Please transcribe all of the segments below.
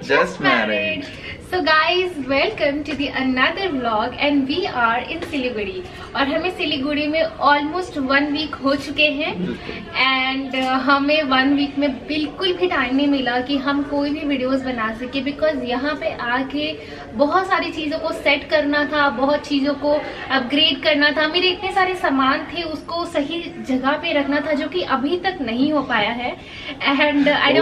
Just Married. So guys, welcome to the another vlog and we are in Siliguri और हमें सिलीगुड़ी में almost 1 week हो चुके हैं एंड हमें 1 वीक में बिल्कुल भी टाइम नहीं मिला कि हम कोई भी वीडियोस बना सके बिकॉज यहाँ पे आके बहुत सारी चीज़ों को सेट करना था, बहुत चीज़ों को अपग्रेड करना था। मेरे इतने सारे सामान थे उसको सही जगह पे रखना था जो कि अभी तक नहीं हो पाया है एंड आई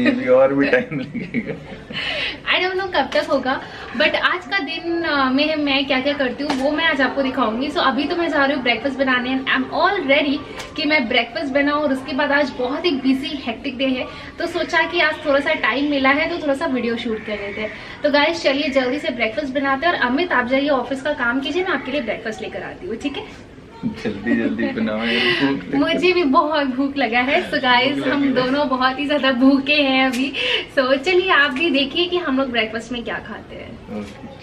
डोंट नो कब तक होगा बट आज का दिन में मैं क्या क्या करती हूँ वो मैं आज आपको दिखाऊंगी। सो अभी तो मैं जा रही हूँ ब्रेकफास्ट बनाने and I am all ready कि मैं ब्रेकफास्ट बनाऊँ और उसके बाद आज बहुत ही बिजी हेक्टिक डे है तो सोचा कि आज थोड़ा सा टाइम मिला है तो थोड़ा सा वीडियो शूट कर लेते हैं। तो गाइस चलिए जल्दी से ब्रेकफास्ट बनाते हैं और अमित आप जाइए ऑफिस का काम कीजिए, मैं आपके लिए ब्रेकफास्ट लेकर आती हूँ, ठीक है? जल्दी जल्दी बनाओ, मुझे भी बहुत भूख लगा है। सो गाइस हम दोनों बहुत ही ज्यादा भूखे हैं अभी। सो चलिए आप भी देखिए कि हम लोग ब्रेकफास्ट में क्या खाते हैं।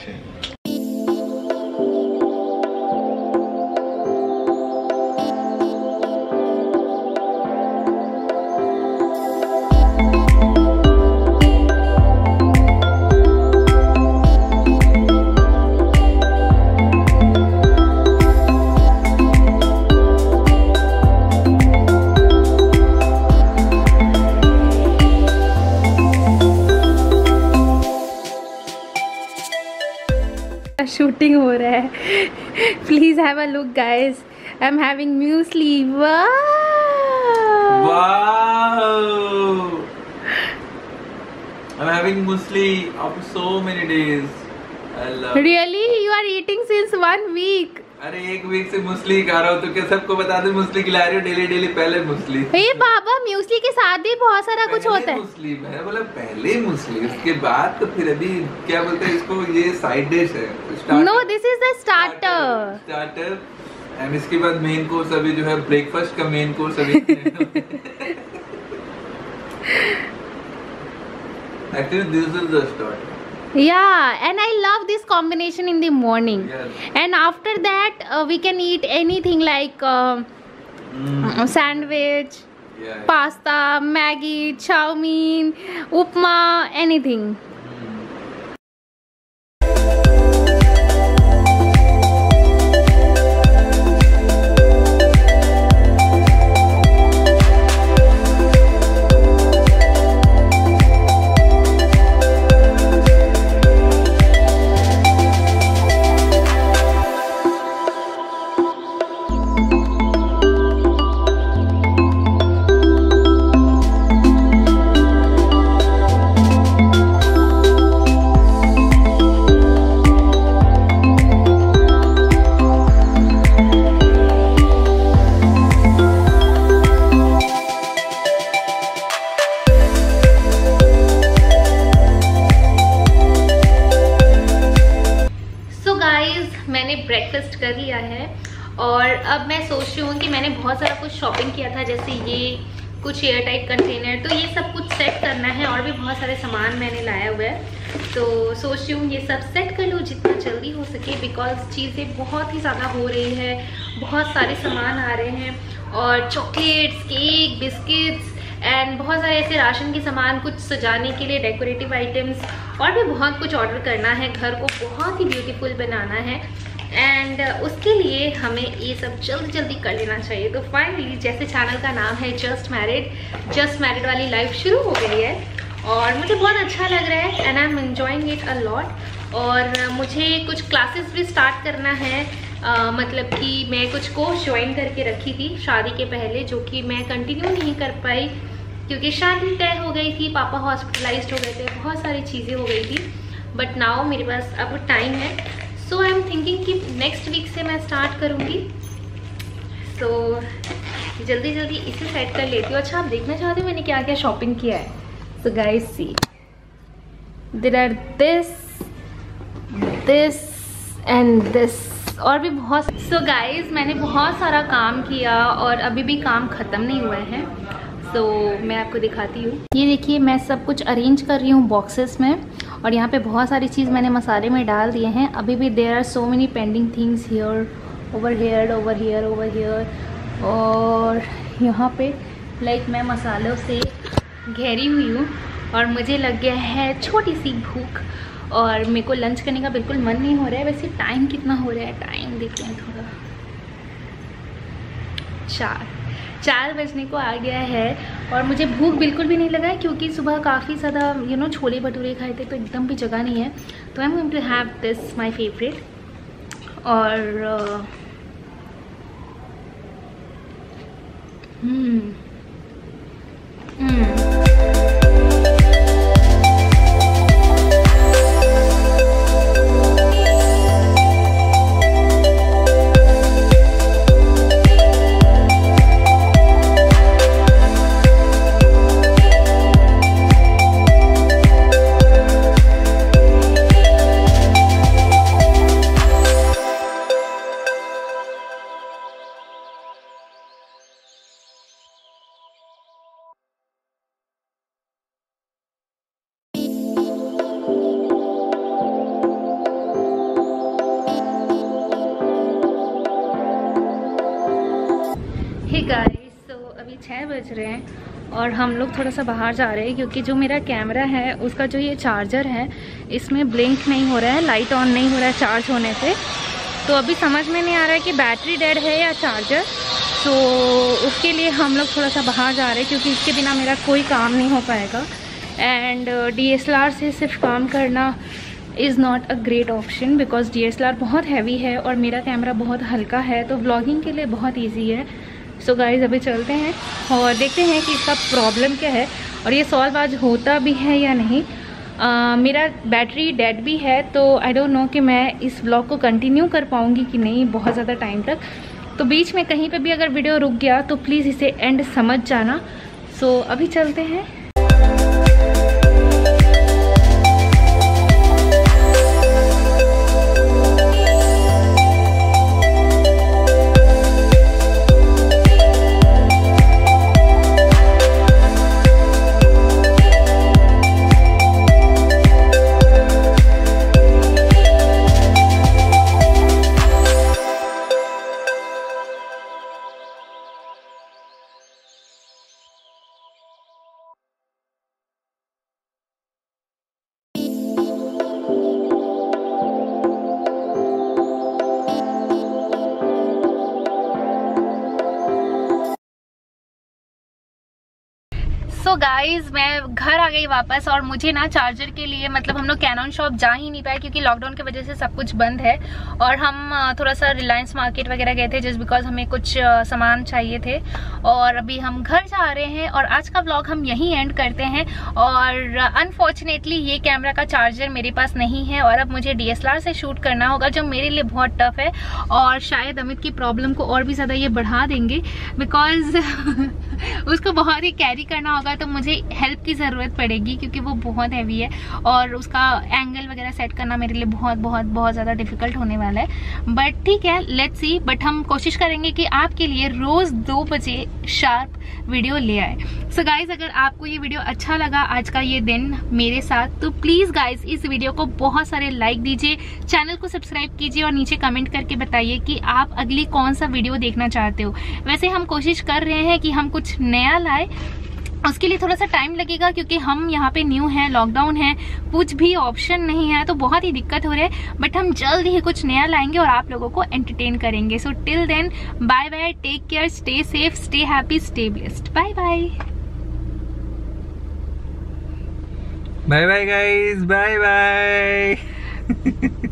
शूटिंग हो रहा है, please have a look guys. I am having muesli. Wow I'm having muesli after so many days. I love. Really? You are eating since 1 week? अरे 1 वीक से मुस्ली खा रहा हूँ तो क्या सबको बता दे मुस्ली खिला रही हूँ डेली डेली। पहले मुस्ली। हे बाबा म्यूस्ली के साथ भी बहुत सारा कुछ होता है। मुस्ली मैंने बोला पहले मुस्ली उसके बाद तो फिर अभी क्या बोलते हैं इसको, ये साइड डिश है। No this is the starter. Starter and इसके बाद मेन कोर्स अभी जो है ब्रेकफास्ट का मेन कोर्स अभी। Actually this is the starter. Yeah, and I love this combination in the morning. Yes. And after that we can eat anything like sandwich, pasta, Maggi, chow mein, upma, anything. मैंने breakfast कर लिया है और अब मैं सोच रही हूँ कि मैंने बहुत सारा कुछ शॉपिंग किया था, जैसे ये कुछ एयर टाइट कंटेनर, तो ये सब कुछ सेट करना है और भी बहुत सारे सामान मैंने लाया हुआ है। तो सोच रही हूँ ये सब सेट कर लूँ जितना जल्दी हो सके बिकॉज चीज़ें बहुत ही ज़्यादा हो रही है, बहुत सारे सामान आ रहे हैं और चॉकलेट्स, केक, बिस्किट्स एंड बहुत सारे ऐसे राशन के सामान, कुछ सजाने के लिए डेकोरेटिव आइटम्स और भी बहुत कुछ ऑर्डर करना है। घर को बहुत ही ब्यूटीफुल बनाना है एंड उसके लिए हमें ये सब जल्दी जल्दी कर लेना चाहिए। तो फाइनली जैसे चैनल का नाम है जस्ट मैरिड वाली लाइफ शुरू हो गई है और मुझे बहुत अच्छा लग रहा है and I am enjoying it a lot. और मुझे कुछ क्लासेस भी स्टार्ट करना है, मतलब कि मैं कुछ कोर्स ज्वाइन करके रखी थी शादी के पहले जो कि मैं कंटिन्यू नहीं कर पाई क्योंकि शादी तय हो गई थी, पापा हॉस्पिटलाइज्ड हो गए थे, बहुत सारी चीज़ें हो गई थी। बट नाउ मेरे पास अब टाइम है सो आई एम थिंकिंग कि नेक्स्ट वीक से मैं स्टार्ट करूँगी। सो जल्दी जल्दी इसे सेट कर लेती हूँ। अच्छा आप देखना चाहते हो मैंने क्या क्या शॉपिंग किया है? So guys see there are this and this और भी बहुत। सो गाइस मैंने बहुत सारा काम किया और अभी भी काम ख़त्म नहीं हुआ है। तो मैं आपको दिखाती हूँ। ये देखिए मैं सब कुछ अरेंज कर रही हूँ बॉक्सेस में और यहाँ पे बहुत सारी चीज़ मैंने मसाले में डाल दिए हैं। अभी भी there are so many pending things here, over here और यहाँ पे लाइक मैं मसालों से घेरी हुई हूँ और मुझे लग गया है छोटी सी भूख और मेरे को लंच करने का बिल्कुल मन नहीं हो रहा है। वैसे टाइम कितना हो रहा है, टाइम देखते हैं थोड़ा, 4 बजने को आ गया है और मुझे भूख बिल्कुल भी नहीं लगा है क्योंकि सुबह काफ़ी ज़्यादा छोले भटूरे खाए थे तो एकदम भी जगह नहीं है। तो I am going to have this my favourite. और गाइस, तो अभी 6 बज रहे हैं और हम लोग थोड़ा सा बाहर जा रहे हैं क्योंकि जो मेरा कैमरा है उसका जो ये चार्जर है इसमें ब्लिंक नहीं हो रहा है, लाइट ऑन नहीं हो रहा है चार्ज होने से। तो अभी समझ में नहीं आ रहा है कि बैटरी डेड है या चार्जर। तो उसके लिए हम लोग थोड़ा सा बाहर जा रहे हैं क्योंकि इसके बिना मेरा कोई काम नहीं हो पाएगा। एंड DSLR से सिर्फ काम करना is not a great option because DSLR बहुत हैवी है और मेरा कैमरा बहुत हल्का है, तो व्लॉगिंग के लिए बहुत ईजी है। सो गाइज अभी चलते हैं और देखते हैं कि इसका प्रॉब्लम क्या है और ये सॉल्व आज होता भी है या नहीं। मेरा बैटरी डेड भी है तो आई डोंट नो कि मैं इस व्लॉग को कंटिन्यू कर पाऊँगी कि नहीं बहुत ज़्यादा टाइम तक। तो बीच में कहीं पे भी अगर वीडियो रुक गया तो प्लीज़ इसे एंड समझ जाना। सो अभी चलते हैं। सो गाइज मैं घर आ गई वापस और मुझे ना चार्जर के लिए मतलब हम लोग कैनन शॉप जा ही नहीं पाए क्योंकि लॉकडाउन की वजह से सब कुछ बंद है। और हम थोड़ा सा रिलायंस मार्केट वगैरह गए थे जस्ट बिकॉज हमें कुछ सामान चाहिए थे। और अभी हम घर जा रहे हैं और आज का व्लॉग हम यहीं एंड करते हैं। और अनफॉर्चुनेटली ये कैमरा का चार्जर मेरे पास नहीं है और अब मुझे DSLR से शूट करना होगा जो मेरे लिए बहुत टफ है और शायद अमित की प्रॉब्लम को और भी ज़्यादा ये बढ़ा देंगे बिकॉज उसको बहुत ही कैरी करना होगा तो मुझे हेल्प की ज़रूरत पड़ेगी क्योंकि वो बहुत हैवी है और उसका एंगल वगैरह सेट करना मेरे लिए बहुत ज़्यादा डिफिकल्ट होने वाला है। बट ठीक है, लेट्स सी। बट हम कोशिश करेंगे कि आपके लिए रोज़ 2 बजे शार्प वीडियो ले आए। सो गाइज अगर आपको ये वीडियो अच्छा लगा आज का ये दिन मेरे साथ तो प्लीज़ गाइज इस वीडियो को बहुत सारे लाइक दीजिए, चैनल को सब्सक्राइब कीजिए और नीचे कमेंट करके बताइए कि आप अगली कौन सा वीडियो देखना चाहते हो। वैसे हम कोशिश कर रहे हैं कि हम कुछ नया लाए, उसके लिए थोड़ा सा टाइम लगेगा क्योंकि हम यहाँ पे न्यू हैं, लॉकडाउन है, कुछ भी ऑप्शन नहीं है तो बहुत ही दिक्कत हो रही है। बट हम जल्द ही कुछ नया लाएंगे और आप लोगों को एंटरटेन करेंगे। So till then bye bye, take care, stay safe, stay happy, stay blessed. Bye bye. Bye bye guys, bye bye.